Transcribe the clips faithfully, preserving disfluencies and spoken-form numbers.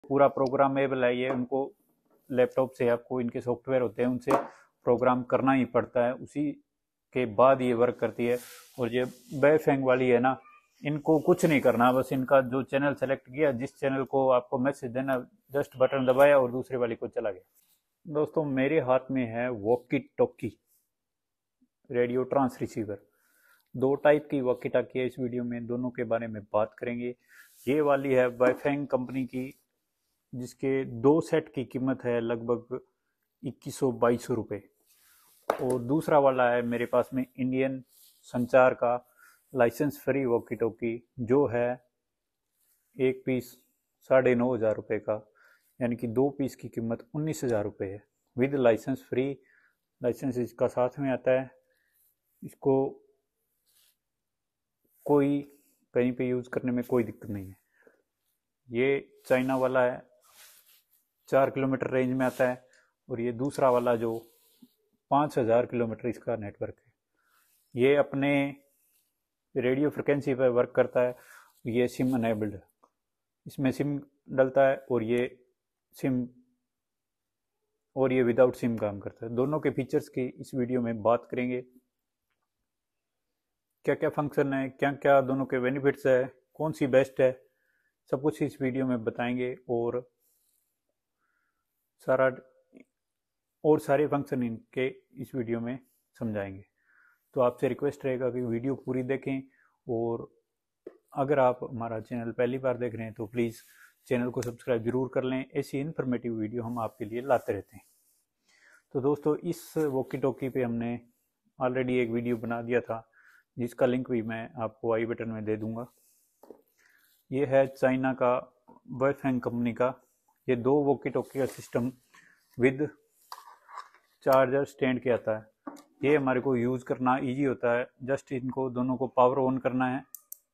पूरा प्रोग्रामेबल है, ये उनको लैपटॉप से आपको इनके सॉफ्टवेयर होते हैं उनसे प्रोग्राम करना ही पड़ता है, उसी के बाद ये वर्क करती है। और ये बैफेंग वाली है ना, इनको कुछ नहीं करना, बस इनका जो चैनल सेलेक्ट किया, जिस चैनल को आपको मैसेज देना, जस्ट बटन दबाया और दूसरे वाली को चला गया। दोस्तों मेरे हाथ में है walkie talkie radio trans receiver. दो टाइप की वॉकी टॉकी है, इस वीडियो में दोनों के बारे में बात करेंगे। ये वाली है बैफेंग कंपनी की, जिसके दो सेट की कीमत है लगभग इक्कीस सौ बाईस सौ रुपये। और दूसरा वाला है मेरे पास में इंडियन संचार का लाइसेंस फ्री वॉकी टॉकी, जो है एक पीस साढ़े नौ हज़ार रुपये का, यानी कि दो पीस की कीमत उन्नीस हज़ार रुपये है विद लाइसेंस फ्री। लाइसेंस इसका साथ में आता है। इसको कोई कहीं पे यूज़ करने में कोई दिक्कत नहीं है। ये चाइना वाला है, चार किलोमीटर रेंज में आता है। और ये दूसरा वाला जो पाँच हज़ार किलोमीटर इसका नेटवर्क है, ये अपने रेडियो फ्रिक्वेंसी पर वर्क करता है। ये सिम अनेबल्ड है, इसमें सिम डलता है और ये सिम और ये विदाउट सिम काम करता है। दोनों के फीचर्स की इस वीडियो में बात करेंगे, क्या क्या फंक्शन है, क्या क्या दोनों के बेनिफिट्स है, कौन सी बेस्ट है, सब कुछ इस वीडियो में बताएंगे। और सारा और सारे फंक्शन इनके इस वीडियो में समझाएंगे। तो आपसे रिक्वेस्ट रहेगा कि वीडियो पूरी देखें, और अगर आप हमारा चैनल पहली बार देख रहे हैं तो प्लीज़ चैनल को सब्सक्राइब जरूर कर लें। ऐसी इन्फॉर्मेटिव वीडियो हम आपके लिए लाते रहते हैं। तो दोस्तों इस वॉकी टॉकी पे हमने ऑलरेडी एक वीडियो बना दिया था, जिसका लिंक भी मैं आपको आई बटन में दे दूंगा। ये है चाइना का बैफेंग कंपनी का, ये दो वॉकी टॉकी का सिस्टम विद चार्जर स्टैंड के आता है। ये हमारे को यूज़ करना इजी होता है। जस्ट इनको दोनों को पावर ऑन करना है,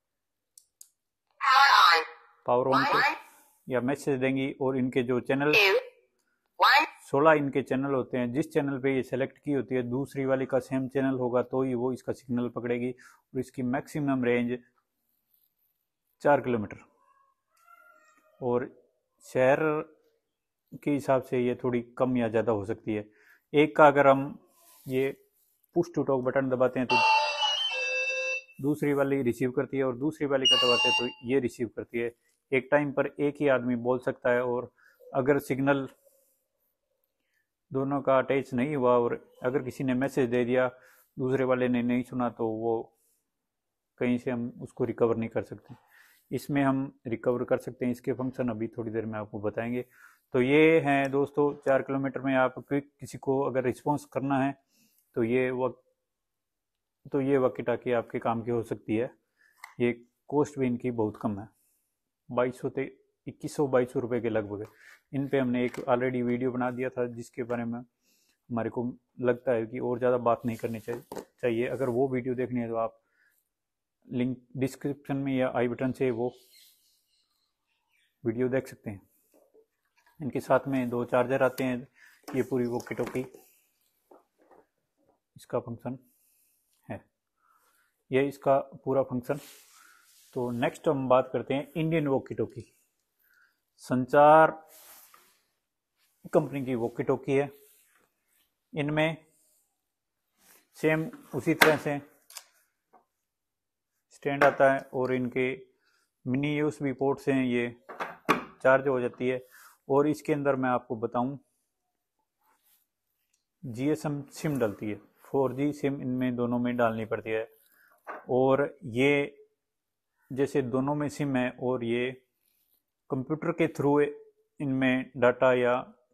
पावर ऑन को या मैसेज देंगी, और इनके जो चैनल सोलह इनके चैनल होते हैं, जिस चैनल पे ये सेलेक्ट की होती है दूसरी वाली का सेम चैनल होगा तो ही वो इसका सिग्नल पकड़ेगी। और इसकी मैक्सिमम रेंज चार किलोमीटर, और शहर के हिसाब से ये थोड़ी कम या ज़्यादा हो सकती है। एक का अगर हम ये पुश टू टॉक बटन दबाते हैं तो दूसरी वाली रिसीव करती है, और दूसरी वाली का दबाते हैं तो ये रिसीव करती है। एक टाइम पर एक ही आदमी बोल सकता है, और अगर सिग्नल दोनों का अटैच नहीं हुआ और अगर किसी ने मैसेज दे दिया दूसरे वाले ने नहीं सुना तो वो कहीं से हम उसको रिकवर नहीं कर सकते। इसमें हम रिकवर कर सकते हैं। इसके फंक्शन अभी थोड़ी देर में आपको बताएंगे। तो ये हैं दोस्तों, चार किलोमीटर में आप किसी को अगर रिस्पॉन्स करना है तो ये वक्त तो ये वॉकी टॉकी आपके काम की हो सकती है। ये कॉस्ट भी इनकी बहुत कम है, बाईस सौ से इक्कीस सौ बाईस सौ रुपये के लगभग है। इन पे हमने एक ऑलरेडी वीडियो बना दिया था, जिसके बारे में हमारे को लगता है कि और ज़्यादा बात नहीं करनी चाहिए चाहिए अगर वो वीडियो देखनी है तो आप लिंक डिस्क्रिप्शन में या आई बटन से वो वीडियो देख सकते हैं। इनके साथ में दो चार्जर आते हैं। ये पूरी वॉकी टॉकी इसका फंक्शन है, ये इसका पूरा फंक्शन। तो नेक्स्ट हम बात करते हैं Indian walkie talkie. Sanchar company की वॉकी टॉकी है। इनमें सेम उसी तरह से स्टैंड आता है, और इनके मिनी यूएसबी पोर्ट से ये चार्ज हो जाती है। और इसके अंदर मैं आपको बताऊं, जीएसएम सिम डलती है, फोर जी सिम इनमें दोनों में डालनी पड़ती है। और ये जैसे दोनों में सिम है, और ये कंप्यूटर के थ्रू इनमें डाटा या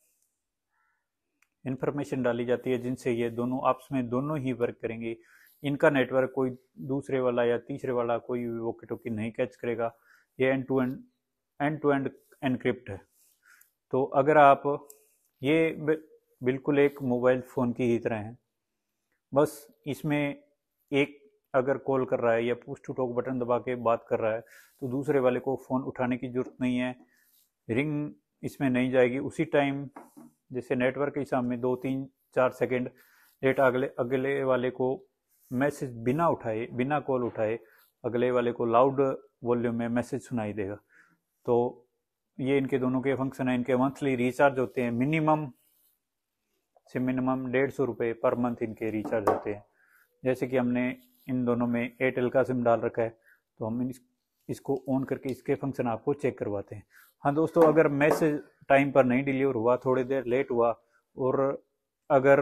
इंफॉर्मेशन डाली जाती है, जिनसे ये दोनों आपस में दोनों ही वर्क करेंगे। इनका नेटवर्क कोई दूसरे वाला या तीसरे वाला कोई भी वॉकी टॉकी नहीं कैच करेगा। ये end to end end to end encrypt है। तो अगर आप ये बिल्कुल एक मोबाइल फ़ोन की ही तरह है, बस इसमें एक अगर कॉल कर रहा है या पुश टू टॉक बटन दबा के बात कर रहा है तो दूसरे वाले को फ़ोन उठाने की ज़रूरत नहीं है, रिंग इसमें नहीं जाएगी। उसी टाइम जैसे नेटवर्क के हिसाब में दो तीन चार सेकंड लेट अगले अगले वाले को मैसेज बिना उठाए बिना कॉल उठाए अगले वाले को लाउड वॉल्यूम में मैसेज सुनाई देगा। तो ये इनके दोनों के फंक्शन है। इनके मंथली रिचार्ज होते हैं, मिनिमम से मिनिमम डेढ़ सौ रुपये पर मंथ इनके रिचार्ज होते हैं। जैसे कि हमने इन दोनों में एयरटेल का सिम डाल रखा है, तो हम इस, इसको ऑन करके इसके फंक्शन आपको चेक करवाते हैं। हाँ दोस्तों, अगर मैसेज टाइम पर नहीं डिलीवर हुआ, थोड़ी देर लेट हुआ, और अगर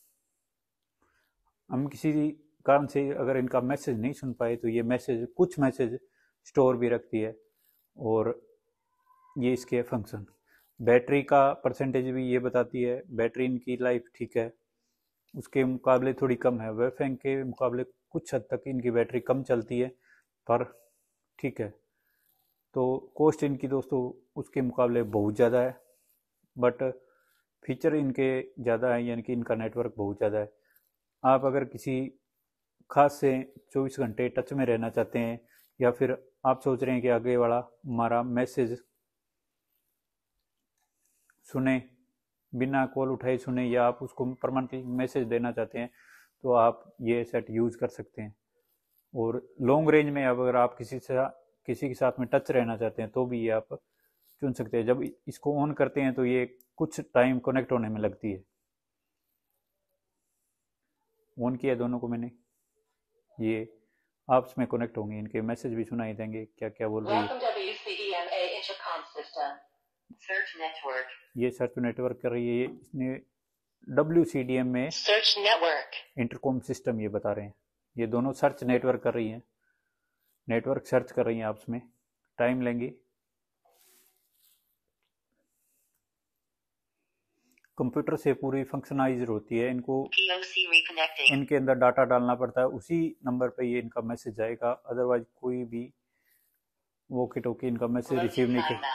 हम किसी कारण से अगर इनका मैसेज नहीं सुन पाए, तो ये मैसेज कुछ मैसेज स्टोर भी रखती है। और ये इसके फंक्शन, बैटरी का परसेंटेज भी ये बताती है। बैटरी इनकी लाइफ ठीक है, उसके मुकाबले थोड़ी कम है। वेफेंग के मुकाबले कुछ हद तक इनकी बैटरी कम चलती है, पर ठीक है। तो कॉस्ट इनकी दोस्तों उसके मुकाबले बहुत ज़्यादा है, बट फीचर इनके ज़्यादा है, यानी कि इनका नेटवर्क बहुत ज़्यादा है। आप अगर किसी खास से चौबीस घंटे टच में रहना चाहते हैं, या फिर आप सोच रहे हैं कि आगे वाला हमारा मैसेज सुने, बिना कॉल उठाए सुने, या आप उसको परमानेंटली मैसेज देना चाहते हैं, तो आप ये सेट यूज़ कर सकते हैं। और लॉन्ग रेंज में अगर आप किसी से किसी के साथ में टच रहना चाहते हैं, तो भी ये आप चुन सकते हैं। जब इसको ऑन करते हैं तो ये कुछ टाइम कनेक्ट होने में लगती है। ऑन किया दोनों को मैंने, ये आपस में कनेक्ट होंगे, इनके मैसेज भी सुनाई देंगे क्या क्या बोल रही है। सर्च नेटवर्क, ये सर्च नेटवर्क कर रही है। इसने डब्ल्यू सी डी एम में सर्च नेटवर्क, इंटरकॉम सिस्टम ये बता रहे हैं। ये दोनों सर्च नेटवर्क कर रही हैं, नेटवर्क सर्च कर रही हैं आपस में। टाइम लेंगी। कंप्यूटर से पूरी फंक्शनाइज होती है। इनको इनके अंदर डाटा डालना पड़ता है, उसी नंबर पे ये इनका मैसेज जाएगा। अदरवाइज कोई भी वोकी टोकी इनका मैसेज रिसीव नहीं कर।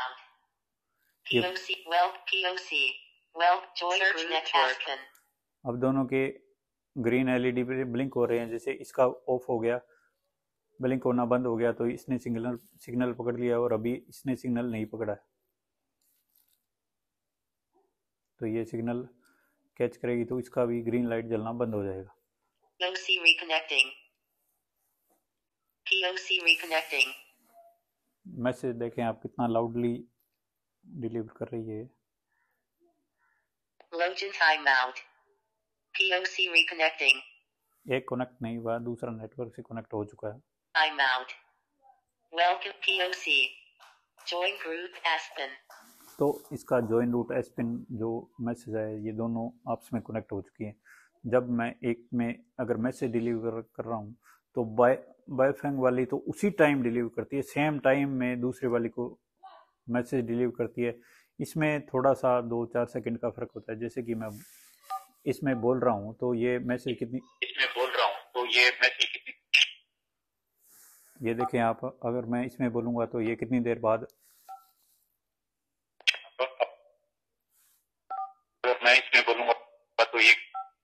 अब दोनों के ग्रीन एलईडी पे ब्लिंक हो रहे हैं। जैसे इसका ऑफ हो गया, ब्लिंक होना बंद हो गया, तो इसने सिग्नल सिग्नल पकड़ लिया, और अभी इसने सिग्नल नहीं पकड़ा है, तो ये सिग्नल कैच करेगी, तो इसका भी ग्रीन लाइट जलना बंद हो जाएगा। मैसेज देखें आप कितना लाउडली डिलीवर कर रही है। एक कनेक्ट नहीं हुआ, दूसरा नेटवर्क से कनेक्ट हो चुका है। Time out. Welcome P O C. Join group Aspen. तो इसका जॉइन रूट एस्पिन जो मैसेज है, ये दोनों आपस में कनेक्ट हो चुकी हैं। जब मैं एक में अगर मैसेज डिलीवर कर रहा हूँ, तो बाय बायफेंग वाली तो उसी टाइम डिलीवर करती है, सेम टाइम में दूसरे वाली को मैसेज डिलीवर करती है। इसमें थोड़ा सा दो चार सेकंड का फर्क होता है। जैसे कि मैं इसमें बोल रहा हूँ, तो ये मैसेज कितनी इसमें बोल रहा हूँ तो ये मैसेज कितनी ये देखें आप, अगर मैं इसमें बोलूँगा तो ये कितनी देर बाद, अगर मैं इसमें बोलूँगा तो ये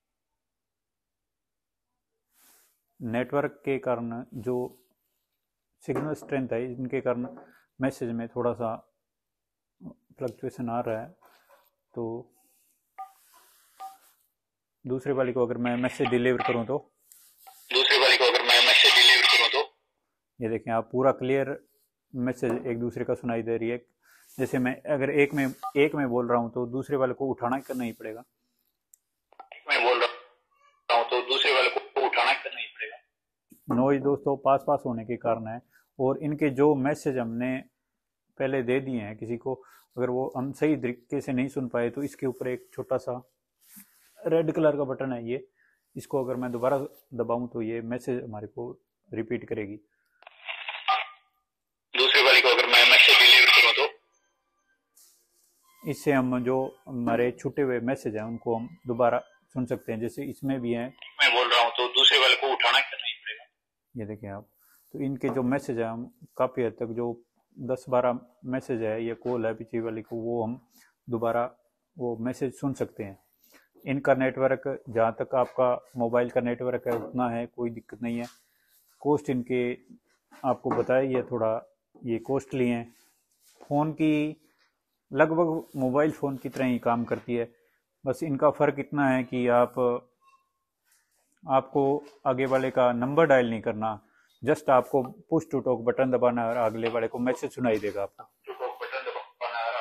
नेटवर्क के कारण जो सिग्नल स्ट्रेंथ है, इनके कारण मैसेज में थोड़ा सा फ्लक्चुएशन आ रहा है। तो दूसरे वाली को अगर मैं मैसेज डिलीवर करूं तो दूसरे वाली को अगर मैं मैसेज डिलीवर करूं तो ये देखें आप, पूरा क्लियर मैसेज एक दूसरे का सुनाई दे रही है। जैसे मैं अगर एक में एक में बोल रहा हूं, तो दूसरे वाले को उठाना करना ही पड़ेगा। मैं बोल रहा हूं तो दूसरे वाले को उठाना करना ही पड़ेगा। नॉइज दोस्तों पास पास होने के कारण है। और इनके जो मैसेज हमने पहले दे दिए हैं किसी को, अगर वो हम सही तरीके से नहीं सुन पाए, तो इसके ऊपर एक छोटा सा रेड कलर का बटन है, ये इसको अगर मैं दोबारा दबाऊं तो ये मैसेज हमारे को रिपीट करेगी। दूसरे वाले को अगर मैं मैसेज डिलीवर करूं तो इससे हम जो हमारे छूटे हुए मैसेज हैं उनको हम दोबारा सुन सकते हैं। जैसे इसमें भी है, मैं बोल रहा हूं तो दूसरे वाले को उठाना करना ही पड़ेगा। ये देखें आप, तो इनके जो मैसेज है हम काफ़ी हद तक जो दस बारह मैसेज है, ये कॉल है पीछे वाली को, वो हम दोबारा वो मैसेज सुन सकते हैं। इनका नेटवर्क जहाँ तक आपका मोबाइल का नेटवर्क है उतना है, कोई दिक्कत नहीं है। कॉस्ट इनके आपको बताया, ये थोड़ा ये कॉस्टली हैं। फ़ोन की लगभग मोबाइल फ़ोन की तरह ही काम करती है, बस इनका फ़र्क इतना है कि आप आपको आगे वाले का नंबर डायल नहीं करना, जस्ट आपको पुश टू टॉक बटन दबाना और अगले वाले को मैसेज सुनाई देगा आपको।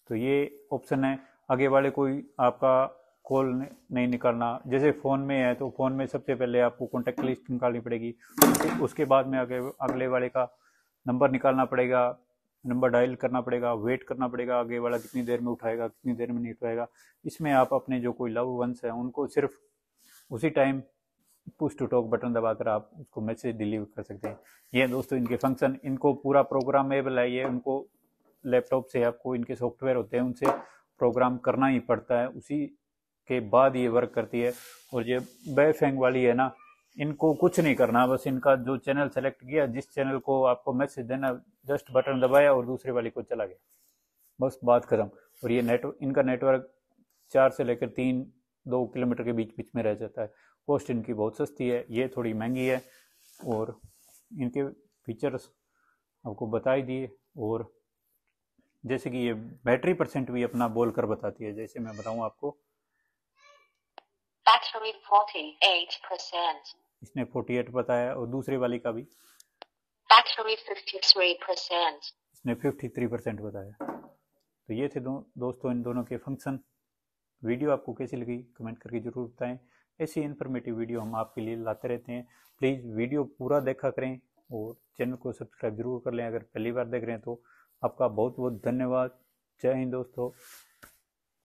तो ये ऑप्शन है। आगे वाले कोई आपका कॉल नहीं निकालना, जैसे फ़ोन में है तो फ़ोन में सबसे पहले आपको कॉन्टैक्ट लिस्ट निकालनी पड़ेगी, उसके बाद में आगे अगले वाले का नंबर निकालना पड़ेगा, नंबर डायल करना पड़ेगा, वेट करना पड़ेगा आगे वाला कितनी देर में उठाएगा, कितनी देर में नहीं उठाएगा। इसमें आप अपने जो कोई लव वंस है उनको सिर्फ उसी time push to talk button दबाकर आप उसको मैसेज डिलीवर कर सकते हैं। ये दोस्तों इनके फंक्शन, इनको पूरा प्रोग्रामेबल है, ये उनको लैपटॉप से आपको इनके सॉफ्टवेयर होते हैं उनसे प्रोग्राम करना ही पड़ता है, उसी के बाद ये वर्क करती है। और ये बैफेंग वाली है ना, इनको कुछ नहीं करना, बस इनका जो चैनल सेलेक्ट किया, जिस चैनल को आपको मैसेज देना, जस्ट बटन दबाया और दूसरे वाले को चला गया, बस बात खत्म। और ये नेटवर्क, इनका नेटवर्क चार से लेकर तीन दो किलोमीटर के बीच बीच में रह जाता है। कॉस्ट इनकी बहुत सस्ती है, ये थोड़ी महंगी है। और इनके फीचर्स आपको बता ही दिए। और जैसे कि ये बैटरी परसेंट भी अपना बोल कर बताती है, जैसे मैं बताऊं आपको, बैटरी अड़तालीस परसेंट, इसने अड़तालीस बताया, और दूसरे वाली का भी बैटरी तिरेपन परसेंट, इसने तिरेपन परसेंट बताया। तो ये थे दो, दोस्तों इन दोनों के फंक्शन। वीडियो आपको कैसी लगी कमेंट करके जरूर बताएं। ऐसी इन्फॉर्मेटिव वीडियो हम आपके लिए लाते रहते हैं। प्लीज़ वीडियो पूरा देखा करें और चैनल को सब्सक्राइब जरूर कर लें अगर पहली बार देख रहे हैं तो। आपका बहुत बहुत धन्यवाद। जय हिंद दोस्तों।